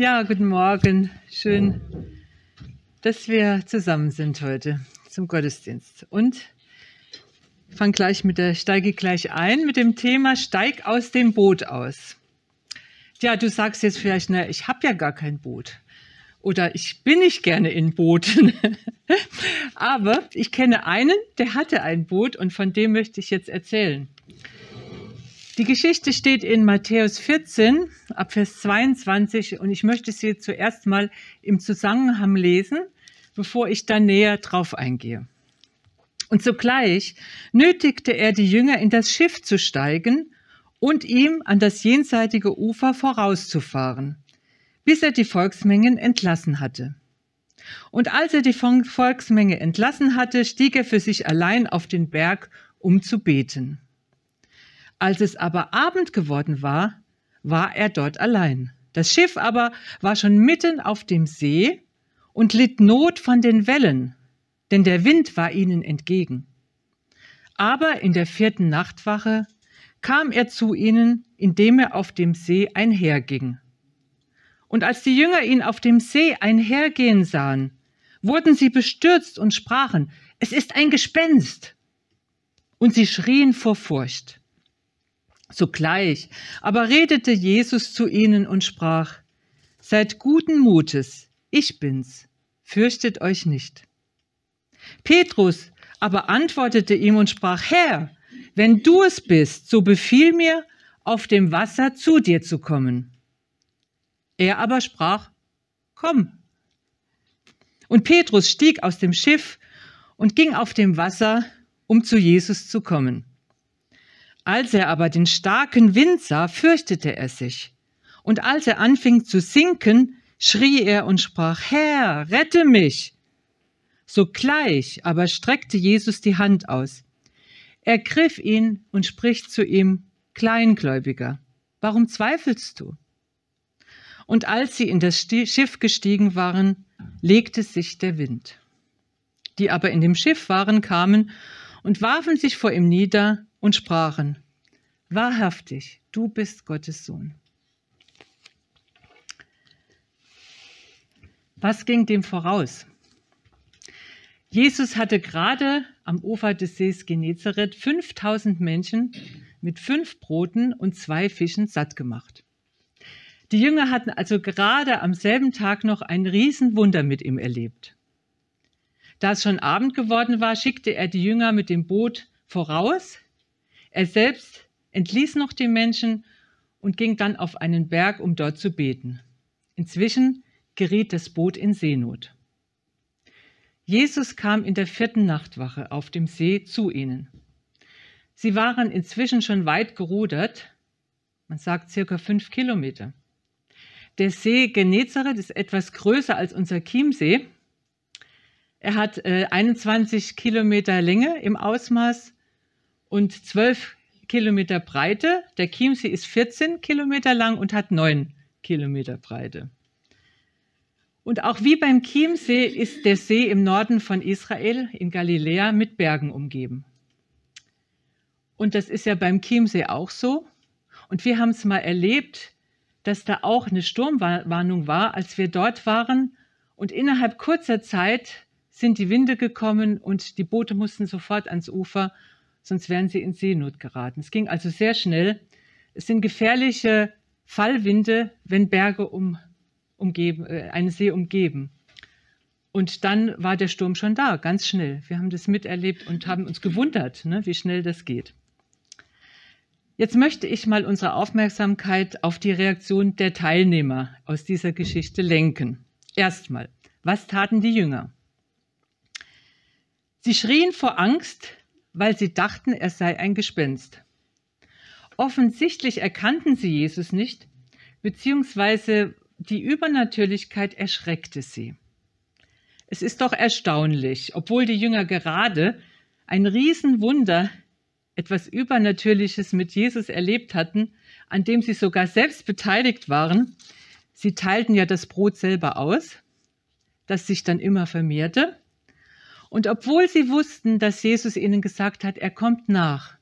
Ja, guten Morgen. Schön, dass wir zusammen sind heute zum Gottesdienst. Und ich steige gleich ein mit dem Thema Steig aus dem Boot aus. Ja, du sagst jetzt vielleicht, na, ich habe ja gar kein Boot. Oder ich bin nicht gerne in Booten. Aber ich kenne einen, der hatte ein Boot und von dem möchte ich jetzt erzählen. Die Geschichte steht in Matthäus 14, ab Vers 22 und ich möchte sie zuerst mal im Zusammenhang lesen, bevor ich dann näher drauf eingehe. Und sogleich nötigte er die Jünger, in das Schiff zu steigen und ihm an das jenseitige Ufer vorauszufahren, bis er die Volksmengen entlassen hatte. Und als er die Volksmenge entlassen hatte, stieg er für sich allein auf den Berg, um zu beten. Als es aber Abend geworden war, war er dort allein. Das Schiff aber war schon mitten auf dem See und litt Not von den Wellen, denn der Wind war ihnen entgegen. Aber in der 4. Nachtwache kam er zu ihnen, indem er auf dem See einherging. Und als die Jünger ihn auf dem See einhergehen sahen, wurden sie bestürzt und sprachen: Es ist ein Gespenst! Und sie schrien vor Furcht. Sogleich aber redete Jesus zu ihnen und sprach: Seid guten Mutes, ich bin's, fürchtet euch nicht. Petrus aber antwortete ihm und sprach: Herr, wenn du es bist, so befiehl mir, auf dem Wasser zu dir zu kommen. Er aber sprach: Komm. Und Petrus stieg aus dem Schiff und ging auf dem Wasser, um zu Jesus zu kommen. Als er aber den starken Wind sah, fürchtete er sich. Und als er anfing zu sinken, schrie er und sprach: Herr, rette mich! Sogleich aber streckte Jesus die Hand aus. Er griff ihn und spricht zu ihm: Kleingläubiger, warum zweifelst du? Und als sie in das Schiff gestiegen waren, legte sich der Wind. Die aber in dem Schiff waren, kamen und warfen sich vor ihm nieder und sprachen: Wahrhaftig, du bist Gottes Sohn. Was ging dem voraus? Jesus hatte gerade am Ufer des Sees Genezareth 5000 Menschen mit 5 Broten und 2 Fischen satt gemacht. Die Jünger hatten also gerade am selben Tag noch ein Riesenwunder mit ihm erlebt. Da es schon Abend geworden war, schickte er die Jünger mit dem Boot voraus. Er selbst entließ noch die Menschen und ging dann auf einen Berg, um dort zu beten. Inzwischen geriet das Boot in Seenot. Jesus kam in der 4. Nachtwache auf dem See zu ihnen. Sie waren inzwischen schon weit gerudert, man sagt circa 5 Kilometer. Der See Genezareth ist etwas größer als unser Chiemsee. Er hat 21 Kilometer Länge im Ausmaß und 12 Kilometer Breite. Der Chiemsee ist 14 Kilometer lang und hat 9 Kilometer Breite. Und auch wie beim Chiemsee ist der See im Norden von Israel in Galiläa mit Bergen umgeben. Und das ist ja beim Chiemsee auch so. Und wir haben es mal erlebt, dass da auch eine Sturmwarnung war, als wir dort waren. Und innerhalb kurzer Zeit sind die Winde gekommen und die Boote mussten sofort ans Ufer, sonst wären sie in Seenot geraten. Es ging also sehr schnell. Es sind gefährliche Fallwinde, wenn Berge einen See umgeben. Und dann war der Sturm schon da, ganz schnell. Wir haben das miterlebt und haben uns gewundert, wie schnell das geht. Jetzt möchte ich mal unsere Aufmerksamkeit auf die Reaktion der Teilnehmer aus dieser Geschichte lenken. Erstmal, was taten die Jünger? Sie schrien vor Angst, weil sie dachten, er sei ein Gespenst. Offensichtlich erkannten sie Jesus nicht, beziehungsweise die Übernatürlichkeit erschreckte sie. Es ist doch erstaunlich, obwohl die Jünger gerade ein Riesenwunder, etwas Übernatürliches mit Jesus erlebt hatten, an dem sie sogar selbst beteiligt waren. Sie teilten ja das Brot selber aus, das sich dann immer vermehrte. Und obwohl sie wussten, dass Jesus ihnen gesagt hat, er kommt nach,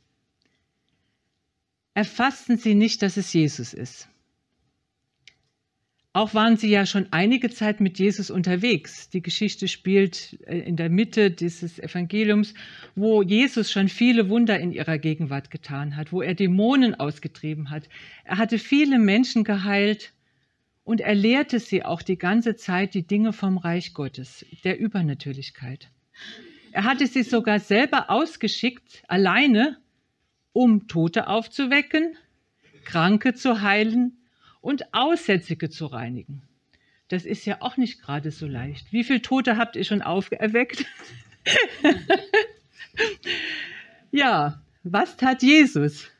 erfassten sie nicht, dass es Jesus ist. Auch waren sie ja schon einige Zeit mit Jesus unterwegs. Die Geschichte spielt in der Mitte dieses Evangeliums, wo Jesus schon viele Wunder in ihrer Gegenwart getan hat, wo er Dämonen ausgetrieben hat. Er hatte viele Menschen geheilt und er lehrte sie auch die ganze Zeit die Dinge vom Reich Gottes, der Übernatürlichkeit. Er hatte sie sogar selber ausgeschickt, alleine, um Tote aufzuwecken, Kranke zu heilen und Aussätzige zu reinigen. Das ist ja auch nicht gerade so leicht. Wie viele Tote habt ihr schon auferweckt? Ja, was tat Jesus?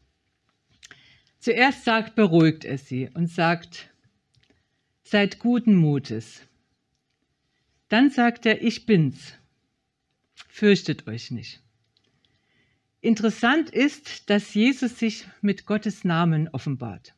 Zuerst beruhigt er sie und sagt, seid guten Mutes. Dann sagt er, ich bin's. Fürchtet euch nicht. Interessant ist, dass Jesus sich mit Gottes Namen offenbart.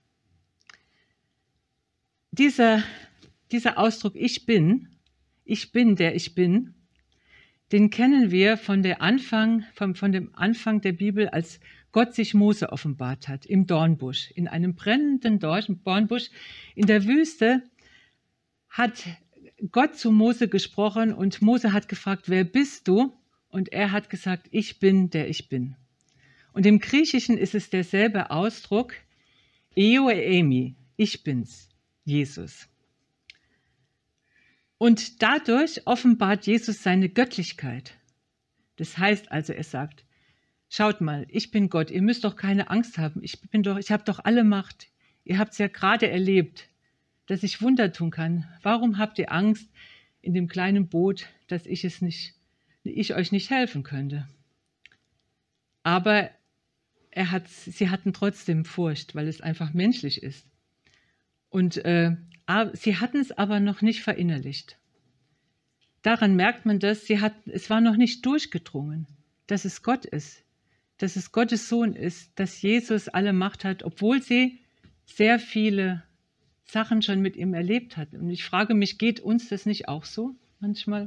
Dieser Ausdruck, ich bin, der ich bin, den kennen wir von dem Anfang der Bibel, als Gott sich Mose offenbart hat, im Dornbusch. In einem brennenden Dornbusch in der Wüste hat Gott zu Mose gesprochen und Mose hat gefragt, wer bist du? Und er hat gesagt, ich bin, der ich bin. Und im Griechischen ist es derselbe Ausdruck, Eo eimi, ich bin's. Jesus. Und dadurch offenbart Jesus seine Göttlichkeit. Das heißt also, er sagt, schaut mal, ich bin Gott, ihr müsst doch keine Angst haben, ich habe doch alle Macht. Ihr habt es ja gerade erlebt, dass ich Wunder tun kann. Warum habt ihr Angst in dem kleinen Boot, dass ich euch nicht helfen könnte? Aber sie hatten trotzdem Furcht, weil es einfach menschlich ist. Und sie hatten es aber noch nicht verinnerlicht. Daran merkt man das, es war noch nicht durchgedrungen, dass es Gott ist, dass es Gottes Sohn ist, dass Jesus alle Macht hat, obwohl sie sehr viele Sachen schon mit ihm erlebt hatten. Und ich frage mich, geht uns das nicht auch so manchmal?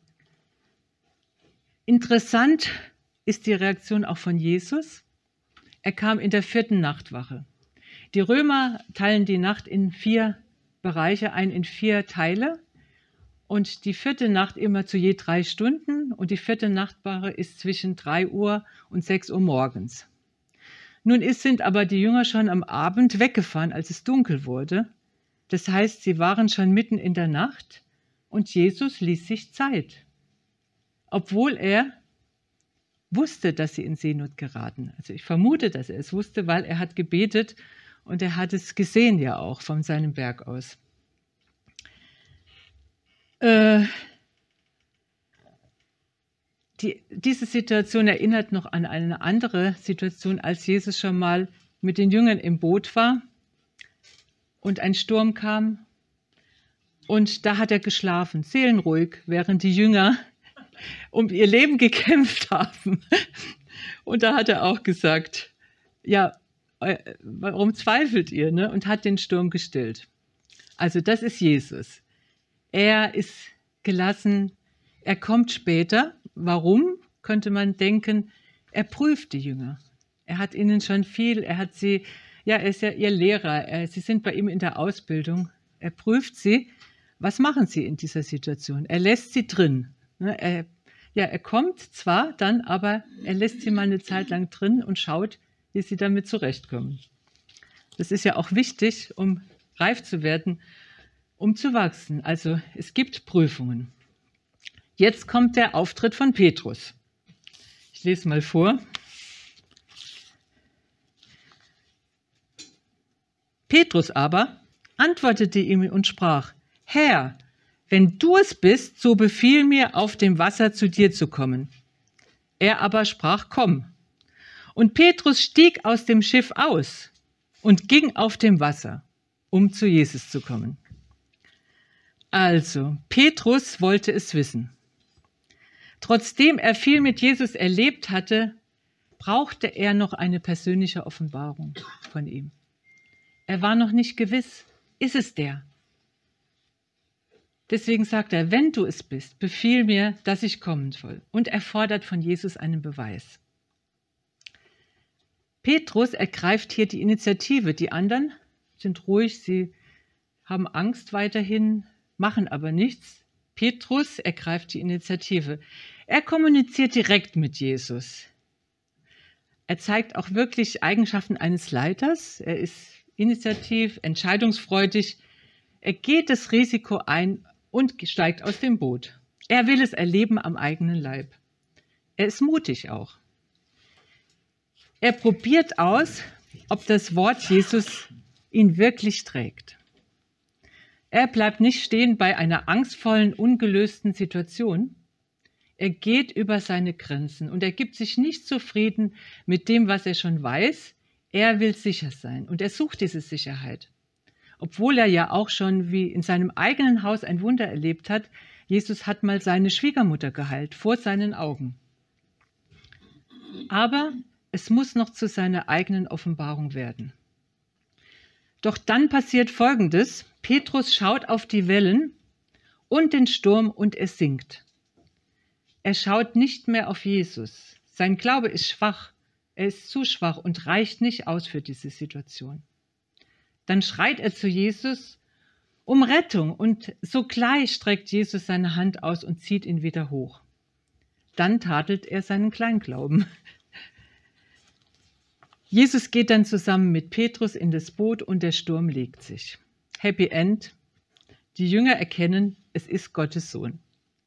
Interessant ist die Reaktion auch von Jesus. Er kam in der 4. Nachtwache. Die Römer teilen die Nacht in 4 Bereiche ein, in 4 Teile. Und die 4. Nacht immer zu je 3 Stunden. Und die 4. Nachtwache ist zwischen 3 Uhr und 6 Uhr morgens. Nun sind aber die Jünger schon am Abend weggefahren, als es dunkel wurde. Das heißt, sie waren schon mitten in der Nacht und Jesus ließ sich Zeit. Obwohl er wusste, dass sie in Seenot geraten. Also ich vermute, dass er es wusste, weil er hat gebetet. Und er hat es gesehen ja auch von seinem Berg aus. Diese Situation erinnert noch an eine andere Situation, als Jesus schon mal mit den Jüngern im Boot war und ein Sturm kam. Und da hat er geschlafen, seelenruhig, während die Jünger um ihr Leben gekämpft haben. Und da hat er auch gesagt, ja, warum zweifelt ihr? Ne? Und hat den Sturm gestillt. Also das ist Jesus. Er ist gelassen, er kommt später. Warum, könnte man denken, er prüft die Jünger. Er hat ihnen schon viel, er ist ja ihr Lehrer, sie sind bei ihm in der Ausbildung. Er prüft sie, was machen sie in dieser Situation? Er lässt sie drin. Ne? Er kommt zwar dann, aber er lässt sie mal eine Zeit lang drin und schaut, wie sie damit zurechtkommen. Das ist ja auch wichtig, um reif zu werden, um zu wachsen. Also es gibt Prüfungen. Jetzt kommt der Auftritt von Petrus. Ich lese mal vor. Petrus aber antwortete ihm und sprach, Herr, wenn du es bist, so befiehl mir, auf dem Wasser zu dir zu kommen. Er aber sprach, komm. Und Petrus stieg aus dem Schiff aus und ging auf dem Wasser, um zu Jesus zu kommen. Also, Petrus wollte es wissen. Trotzdem er viel mit Jesus erlebt hatte, brauchte er noch eine persönliche Offenbarung von ihm. Er war noch nicht gewiss, ist es der? Deswegen sagt er, wenn du es bist, befiehl mir, dass ich kommen soll. Und er fordert von Jesus einen Beweis. Petrus ergreift hier die Initiative. Die anderen sind ruhig, sie haben Angst weiterhin, machen aber nichts. Petrus ergreift die Initiative. Er kommuniziert direkt mit Jesus. Er zeigt auch wirklich Eigenschaften eines Leiters. Er ist initiativ, entscheidungsfreudig. Er geht das Risiko ein und steigt aus dem Boot. Er will es erleben am eigenen Leib. Er ist mutig auch. Er probiert aus, ob das Wort Jesus ihn wirklich trägt. Er bleibt nicht stehen bei einer angstvollen, ungelösten Situation. Er geht über seine Grenzen und er gibt sich nicht zufrieden mit dem, was er schon weiß. Er will sicher sein und er sucht diese Sicherheit. Obwohl er ja auch schon wie in seinem eigenen Haus ein Wunder erlebt hat. Jesus hat mal seine Schwiegermutter geheilt, vor seinen Augen. Aber es muss noch zu seiner eigenen Offenbarung werden. Doch dann passiert Folgendes. Petrus schaut auf die Wellen und den Sturm und er sinkt. Er schaut nicht mehr auf Jesus. Sein Glaube ist schwach. Er ist zu schwach und reicht nicht aus für diese Situation. Dann schreit er zu Jesus um Rettung und sogleich streckt Jesus seine Hand aus und zieht ihn wieder hoch. Dann tadelt er seinen Kleinglauben. Jesus geht dann zusammen mit Petrus in das Boot und der Sturm legt sich. Happy End. Die Jünger erkennen, es ist Gottes Sohn.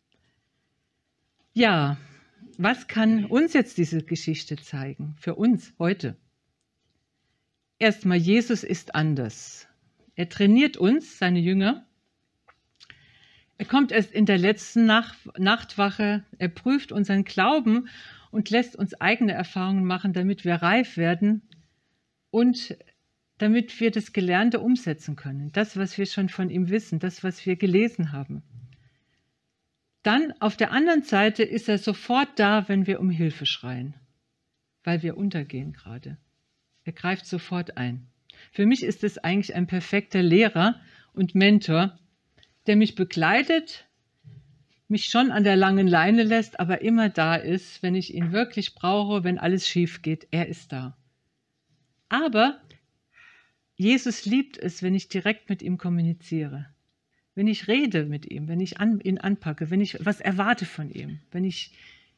Ja, was kann uns jetzt diese Geschichte zeigen? Für uns heute. Erstmal, Jesus ist anders. Er trainiert uns, seine Jünger. Er kommt erst in der letzten Nachtwache. Er prüft unseren Glauben und lässt uns eigene Erfahrungen machen, damit wir reif werden und damit wir das Gelernte umsetzen können. Das, was wir schon von ihm wissen, das, was wir gelesen haben. Dann auf der anderen Seite ist er sofort da, wenn wir um Hilfe schreien, weil wir untergehen gerade. Er greift sofort ein. Für mich ist es eigentlich ein perfekter Lehrer und Mentor, der mich begleitet, mich schon an der langen Leine lässt, aber immer da ist, wenn ich ihn wirklich brauche, wenn alles schief geht. Er ist da. Aber Jesus liebt es, wenn ich direkt mit ihm kommuniziere. Wenn ich rede mit ihm, wenn ich ihn anpacke, wenn ich was erwarte von ihm, wenn ich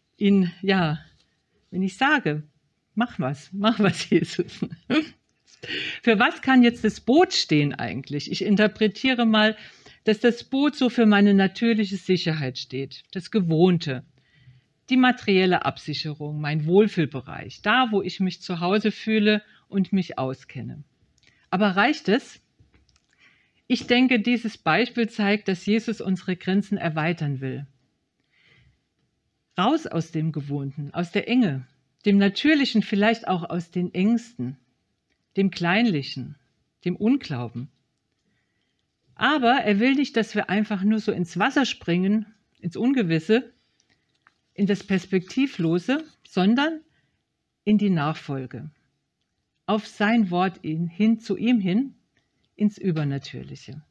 sage, mach was, Jesus. Für was kann jetzt das Boot stehen eigentlich? Ich interpretiere mal, dass das Boot so für meine natürliche Sicherheit steht, das Gewohnte, die materielle Absicherung, mein Wohlfühlbereich, da, wo ich mich zu Hause fühle und mich auskenne. Aber reicht es? Ich denke, dieses Beispiel zeigt, dass Jesus unsere Grenzen erweitern will. Raus aus dem Gewohnten, aus der Enge, dem Natürlichen, vielleicht auch aus den Ängsten, dem Kleinlichen, dem Unglauben. Aber er will nicht, dass wir einfach nur so ins Wasser springen, ins Ungewisse, in das Perspektivlose, sondern in die Nachfolge. Auf sein Wort hin, zu ihm hin, ins Übernatürliche.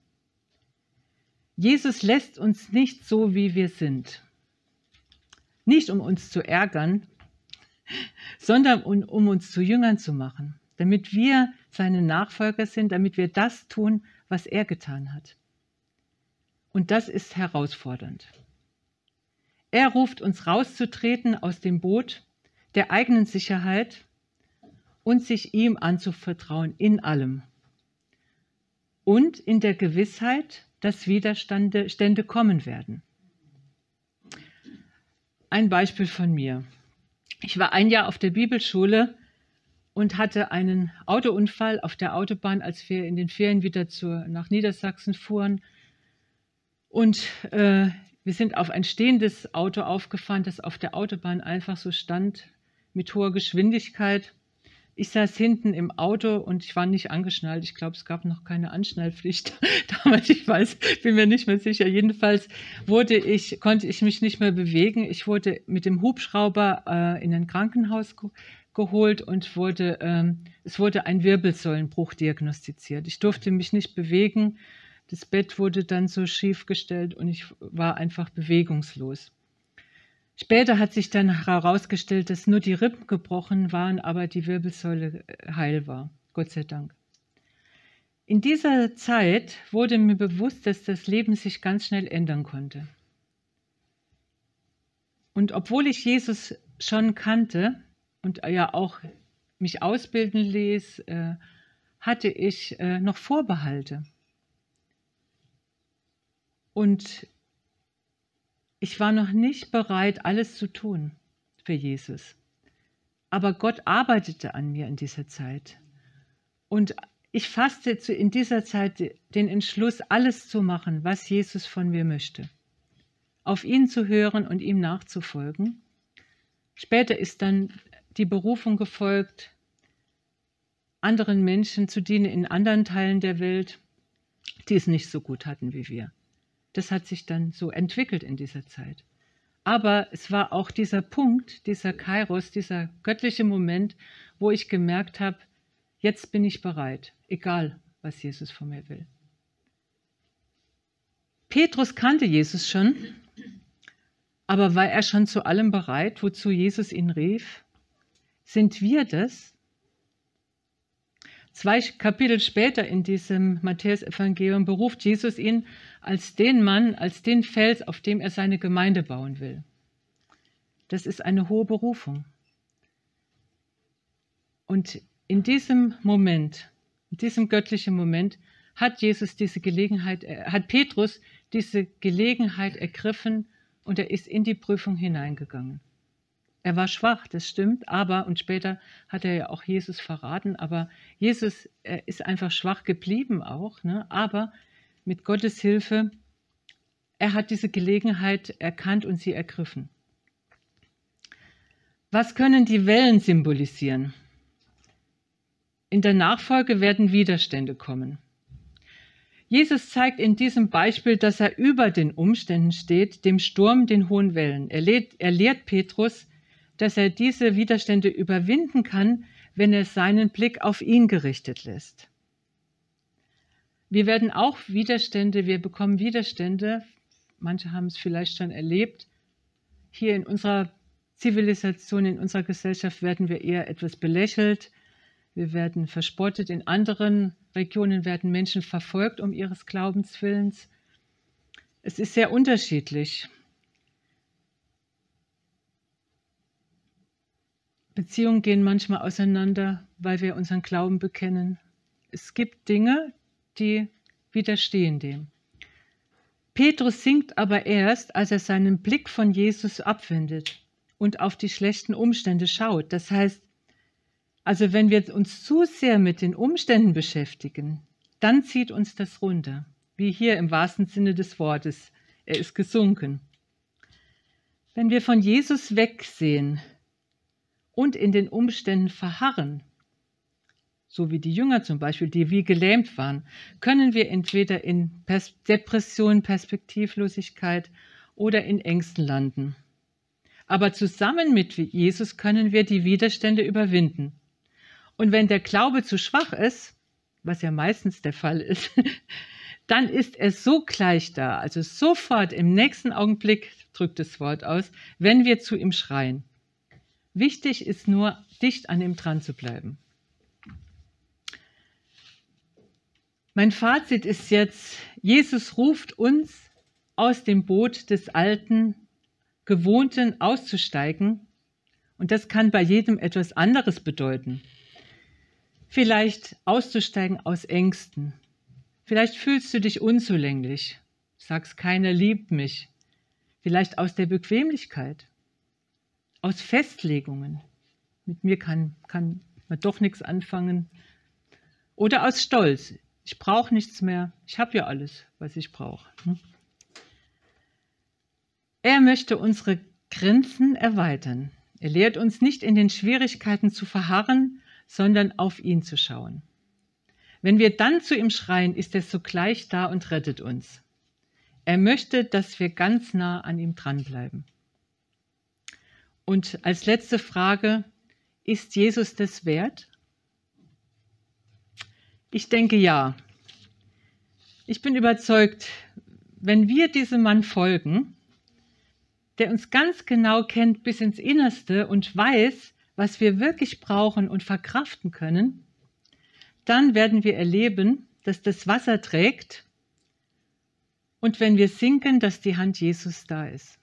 Jesus lässt uns nicht so, wie wir sind. Nicht, um uns zu ärgern, sondern um uns zu Jüngern zu machen, damit wir seine Nachfolger sind, damit wir das tun, was er getan hat. Und das ist herausfordernd. Er ruft uns rauszutreten aus dem Boot der eigenen Sicherheit und sich ihm anzuvertrauen in allem. Und in der Gewissheit, dass Widerstände kommen werden. Ein Beispiel von mir. Ich war ein Jahr auf der Bibelschule und hatte einen Autounfall auf der Autobahn, als wir in den Ferien wieder nach Niedersachsen fuhren. Und wir sind auf ein stehendes Auto aufgefahren, das auf der Autobahn einfach so stand, mit hoher Geschwindigkeit. Ich saß hinten im Auto und ich war nicht angeschnallt. Ich glaube, es gab noch keine Anschnallpflicht damals. Bin mir nicht mehr sicher. Jedenfalls konnte ich mich nicht mehr bewegen. Ich wurde mit dem Hubschrauber in ein Krankenhaus geholt und es wurde ein Wirbelsäulenbruch diagnostiziert. Ich durfte mich nicht bewegen. Das Bett wurde dann so schief gestellt und ich war einfach bewegungslos. Später hat sich dann herausgestellt, dass nur die Rippen gebrochen waren, aber die Wirbelsäule heil war. Gott sei Dank. In dieser Zeit wurde mir bewusst, dass das Leben sich ganz schnell ändern konnte. Und obwohl ich Jesus schon kannte und ja auch mich ausbilden ließ, hatte ich noch Vorbehalte. Und ich war noch nicht bereit, alles zu tun für Jesus. Aber Gott arbeitete an mir in dieser Zeit. Und ich fasste in dieser Zeit den Entschluss, alles zu machen, was Jesus von mir möchte. Auf ihn zu hören und ihm nachzufolgen. Später ist dann die Berufung gefolgt, anderen Menschen zu dienen in anderen Teilen der Welt, die es nicht so gut hatten wie wir. Das hat sich dann so entwickelt in dieser Zeit. Aber es war auch dieser Punkt, dieser Kairos, dieser göttliche Moment, wo ich gemerkt habe, jetzt bin ich bereit, egal was Jesus von mir will. Petrus kannte Jesus schon, aber war er schon zu allem bereit, wozu Jesus ihn rief? Sind wir das? 2 Kapitel später in diesem Matthäus-Evangelium beruft Jesus ihn als den Mann, als den Fels, auf dem er seine Gemeinde bauen will. Das ist eine hohe Berufung. Und in diesem Moment, in diesem göttlichen Moment, hat Petrus diese Gelegenheit ergriffen und er ist in die Prüfung hineingegangen. Er war schwach, das stimmt, und später hat er ja auch Jesus verraten, aber Jesus ist einfach schwach geblieben auch, ne? Aber mit Gottes Hilfe, er hat diese Gelegenheit erkannt und sie ergriffen. Was können die Wellen symbolisieren? In der Nachfolge werden Widerstände kommen. Jesus zeigt in diesem Beispiel, dass er über den Umständen steht, dem Sturm, den hohen Wellen. Er lehrt Petrus, dass er diese Widerstände überwinden kann, wenn er seinen Blick auf ihn gerichtet lässt. Wir bekommen Widerstände, manche haben es vielleicht schon erlebt. Hier in unserer Zivilisation, in unserer Gesellschaft werden wir eher etwas belächelt, wir werden verspottet, in anderen Regionen werden Menschen verfolgt um ihres Glaubenswillens. Es ist sehr unterschiedlich. Beziehungen gehen manchmal auseinander, weil wir unseren Glauben bekennen. Es gibt Dinge, die widerstehen dem. Petrus sinkt aber erst, als er seinen Blick von Jesus abwendet und auf die schlechten Umstände schaut. Das heißt, also wenn wir uns zu sehr mit den Umständen beschäftigen, dann zieht uns das runter, wie hier im wahrsten Sinne des Wortes. Er ist gesunken. Wenn wir von Jesus wegsehen und in den Umständen verharren, so wie die Jünger zum Beispiel, die wie gelähmt waren, können wir entweder in Depression, Perspektivlosigkeit oder in Ängsten landen. Aber zusammen mit Jesus können wir die Widerstände überwinden. Und wenn der Glaube zu schwach ist, was ja meistens der Fall ist, dann ist er so gleich da, also sofort im nächsten Augenblick, drückt das Wort aus, wenn wir zu ihm schreien. Wichtig ist nur, dicht an ihm dran zu bleiben. Mein Fazit ist jetzt, Jesus ruft uns aus dem Boot des alten, gewohnten auszusteigen. Und das kann bei jedem etwas anderes bedeuten. Vielleicht auszusteigen aus Ängsten. Vielleicht fühlst du dich unzulänglich. Sagst, keiner liebt mich. Vielleicht aus der Bequemlichkeit. Aus Festlegungen. Mit mir kann man doch nichts anfangen. Oder aus Stolz. Ich brauche nichts mehr. Ich habe ja alles, was ich brauche. Er möchte unsere Grenzen erweitern. Er lehrt uns nicht in den Schwierigkeiten zu verharren, sondern auf ihn zu schauen. Wenn wir dann zu ihm schreien, ist er sogleich da und rettet uns. Er möchte, dass wir ganz nah an ihm dranbleiben. Und als letzte Frage, ist Jesus das wert? Ich denke ja. Ich bin überzeugt, wenn wir diesem Mann folgen, der uns ganz genau kennt bis ins Innerste und weiß, was wir wirklich brauchen und verkraften können, dann werden wir erleben, dass das Wasser trägt und wenn wir sinken, dass die Hand Jesus da ist.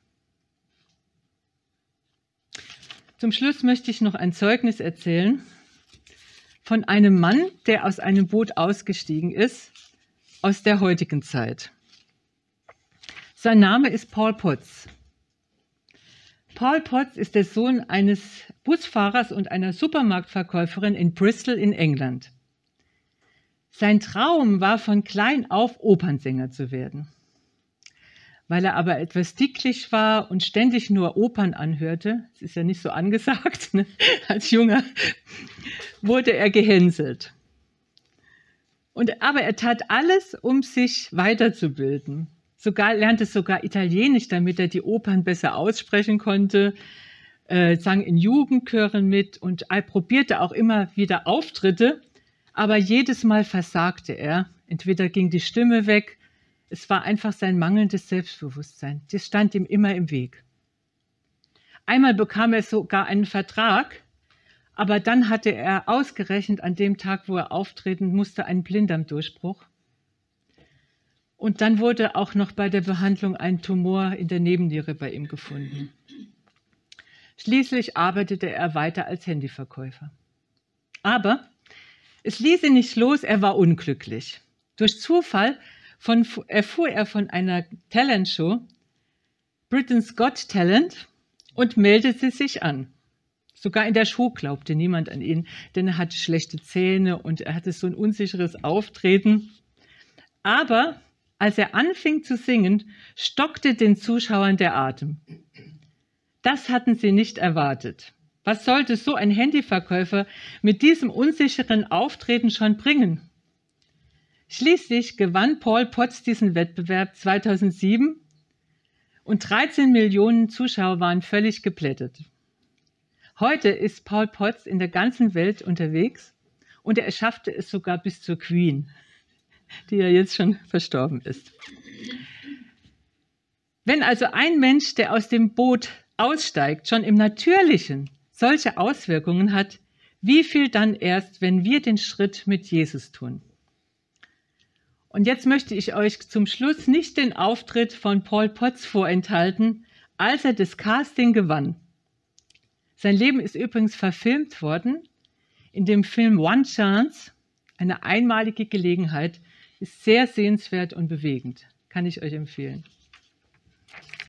Zum Schluss möchte ich noch ein Zeugnis erzählen von einem Mann, der aus einem Boot ausgestiegen ist, aus der heutigen Zeit. Sein Name ist Paul Potts. Paul Potts ist der Sohn eines Busfahrers und einer Supermarktverkäuferin in Bristol in England. Sein Traum war von klein auf Opernsänger zu werden. Weil er aber etwas dicklich war und ständig nur Opern anhörte, das ist ja nicht so angesagt, ne? Als Junger, wurde er gehänselt. Aber er tat alles, um sich weiterzubilden. Lernte sogar Italienisch, damit er die Opern besser aussprechen konnte, sang in Jugendchören mit und probierte auch immer wieder Auftritte, aber jedes Mal versagte er. Entweder ging die Stimme weg, es war einfach sein mangelndes Selbstbewusstsein. Das stand ihm immer im Weg. Einmal bekam er sogar einen Vertrag, aber dann hatte er ausgerechnet an dem Tag, wo er auftreten musste, einen Blinddarmdurchbruch. Und dann wurde auch noch bei der Behandlung ein Tumor in der Nebenniere bei ihm gefunden. Schließlich arbeitete er weiter als Handyverkäufer. Aber es ließ ihn nicht los, er war unglücklich. Durch Zufall erfuhr er von einer Talentshow, Britain's Got Talent, und meldete sich an. Sogar in der Show glaubte niemand an ihn, denn er hatte schlechte Zähne und er hatte so ein unsicheres Auftreten. Aber als er anfing zu singen, stockte den Zuschauern der Atem. Das hatten sie nicht erwartet. Was sollte so ein Handyverkäufer mit diesem unsicheren Auftreten schon bringen? Schließlich gewann Paul Potts diesen Wettbewerb 2007 und 13 Millionen Zuschauer waren völlig geplättet. Heute ist Paul Potts in der ganzen Welt unterwegs und er schaffte es sogar bis zur Queen, die ja jetzt schon verstorben ist. Wenn also ein Mensch, der aus dem Boot aussteigt, schon im Natürlichen solche Auswirkungen hat, wie viel dann erst, wenn wir den Schritt mit Jesus tun? Und jetzt möchte ich euch zum Schluss nicht den Auftritt von Paul Potts vorenthalten, als er das Casting gewann. Sein Leben ist übrigens verfilmt worden in dem Film One Chance, eine einmalige Gelegenheit, ist sehr sehenswert und bewegend. Kann ich euch empfehlen.